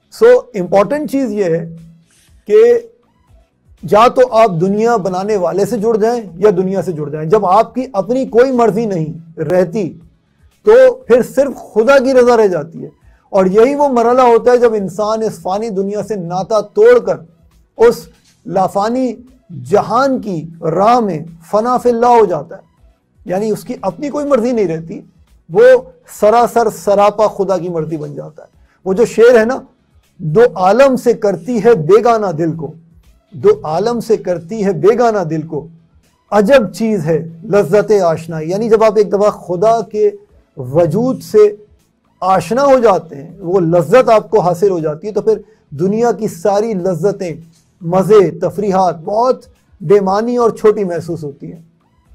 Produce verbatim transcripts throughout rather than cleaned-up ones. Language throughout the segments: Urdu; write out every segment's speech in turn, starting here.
سو امپورٹنٹ چیز یہ ہے کہ یا تو آپ دنیا بنانے والے سے جڑ جائیں یا دنیا سے جڑ جائیں. جب آپ کی اپنی کوئی مرضی نہیں رہتی تو پھر صرف خدا کی رضا رہ جاتی ہے. اور یہی وہ مرحلہ ہوتا ہے جب انسان اس فانی دنیا سے ناتا توڑ کر اس لافانی جہان کی راہ میں فنا فی اللہ ہو جاتا ہے. یعنی اس کی اپنی کوئی مرضی نہیں رہتی, وہ سراسر سراپا خدا کی مرضی بن جاتا ہے. وہ جو شعر ہے نا, دو عالم سے کرتی ہے بیگانہ دل کو, دو عالم سے کرتی ہے بیگانہ دل کو, عجب چیز ہے لذت آشنائی. یعنی جب آپ ایک دفعہ خدا کے وجود سے آشنا ہو جاتے ہیں, وہ لذت آپ کو حاصل ہو جاتی ہے, تو پھر دنیا کی ساری لذتیں, مزے, تفریحات بہت بے معنی اور چھوٹی محسوس ہوتی ہیں.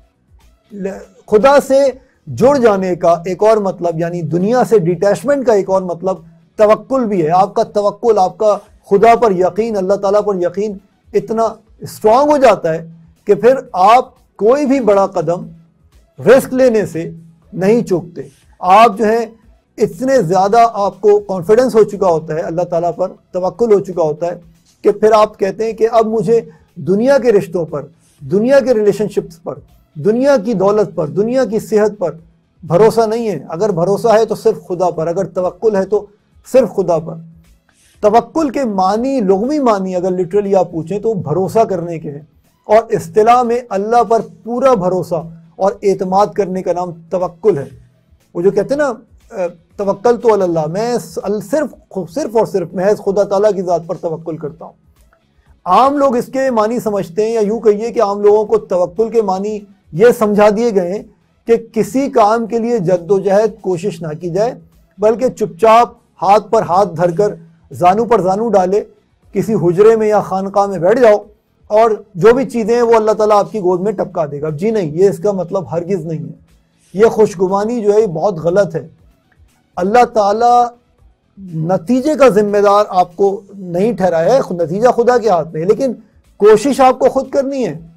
خدا سے جڑ جانے کا ایک اور مطلب, یعنی دنیا سے ڈیٹیچمنٹ کا ایک اور مطلب توکل بھی ہے. آپ کا توکل, آپ کا خدا پر یقین, اللہ تعالیٰ پر یقین اتنا اسٹرانگ ہو جاتا ہے کہ پھر آپ کوئی بھی بڑا قدم رسک لینے سے نہیں چوکتے. آپ جو ہے اتنے زیادہ آپ کو کانفیڈنس ہو چکا ہوتا ہے, اللہ تعالیٰ پر توکل ہو چکا ہوتا ہے کہ پھر آپ کہتے ہیں کہ اب مجھے دنیا کے رشتوں پر, دنیا کے ریلیشن شپس پر, دنیا کی دولت پر, دنیا کی صحت پر بھروسہ نہیں ہے. اگر بھروسہ ہے تو صرف خدا پر, اگر توکل ہے تو صرف خدا پر. توکل کے معنی, لغوی معنی اگر لٹرلی آپ پوچھیں تو بھروسہ کرنے کے ہیں, اور اصطلاح میں اللہ پر پورا بھروسہ اور اعتماد کرنے کا نام توکل ہے. وہ جو کہتے ہیں نا توکل تو اللہ, میں صرف صرف اور صرف محض خدا تعالیٰ کی ذات پر توکل کرتا ہوں. عام لوگ اس کے معنی سمجھتے ہیں, یا یوں کہیے کہ عام لوگوں کو توکل کے معنی یہ سمجھا دیے گئے ہیں کہ کسی کام کے لیے جد و جہد کوشش نہ کی جائے, بلکہ چپ چاپ ہاتھ پر ہاتھ دھر کر زانو پر زانو ڈالے کسی حجرے میں یا خانقاہ میں بیٹھ جاؤ اور جو بھی چیزیں ہیں وہ اللہ تعالیٰ آپ کی گود میں ٹپکا دے گا. جی نہیں, یہ اس کا مطلب ہرگز نہیں ہے. یہ خوشگمانی جو ہے یہ بہت غلط ہے. اللہ تعالیٰ نتیجے کا ذمہ دار آپ کو نہیں ٹھہرایا ہے, نتیجہ خدا کے ہاتھ میں ہے, لیکن کوشش آپ کو خود کرنی ہے.